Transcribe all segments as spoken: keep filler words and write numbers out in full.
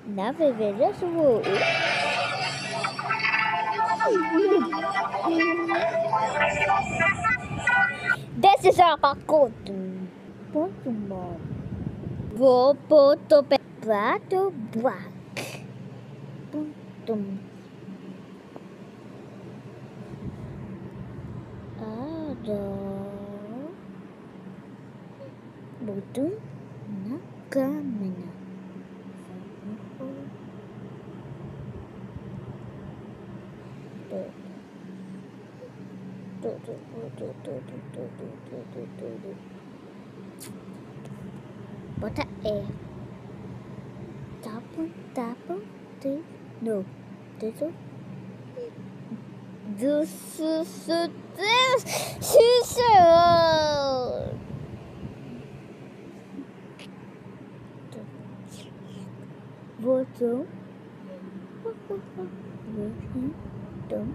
Na verdade, vou. This is a pacote. Ponto bom. Vou botar prato black. Ponto. Adoro. Boto na câmera. Bota é. Tapo, tapo, tu, no, tudo. Do su su su su. Botou. Então.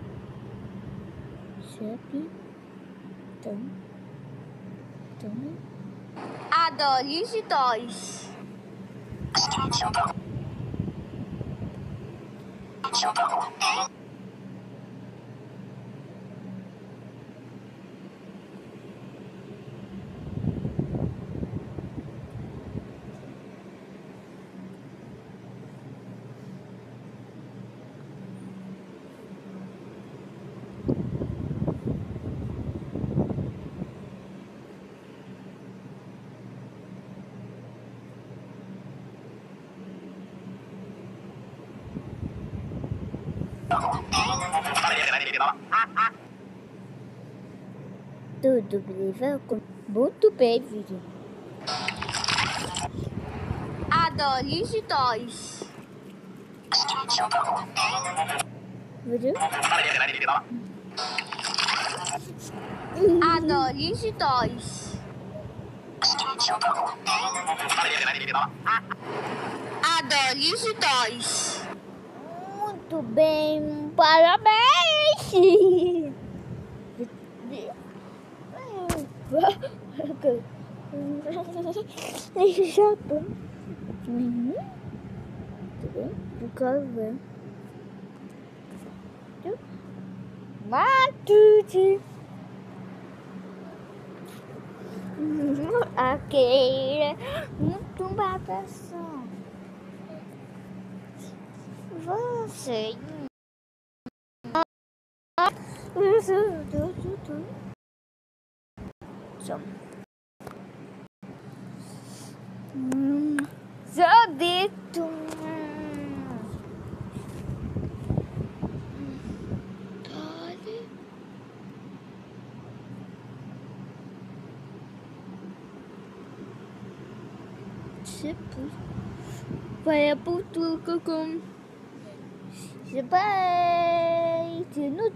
Chefe. Então. Então. Adores e dois. Tudo bem, com muito bem, vídeo. Adores e dois. Vídeo? Adores e dois. Adores e dois. Muito bem, parabéns! Deixa eu chato. Uhum. Tudo bem? Eu quero ver. Matute. Aquele. Muito babação. Você. Hum, seu dedo. Tipo, vai a putuca com. Vai.